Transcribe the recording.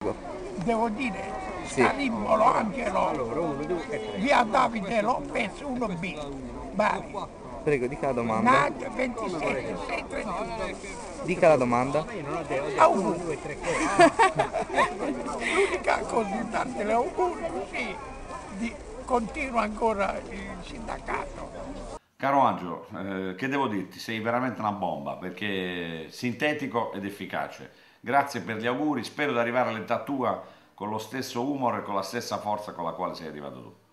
sintetico. Devo dire, Sì. Carimmolo Angelo, via Davide Lopez 1B, Bari, Prego, dica la domanda. NAD 27 631. Dica la domanda. Auguri. L'unica consultante, le auguri, sì, continua ancora il sindacato. Caro Angelo, che devo dirti? Sei veramente una bomba perché sintetico ed efficace. Grazie per gli auguri, spero di arrivare all'età tua con lo stesso humor e con la stessa forza con la quale sei arrivato tu.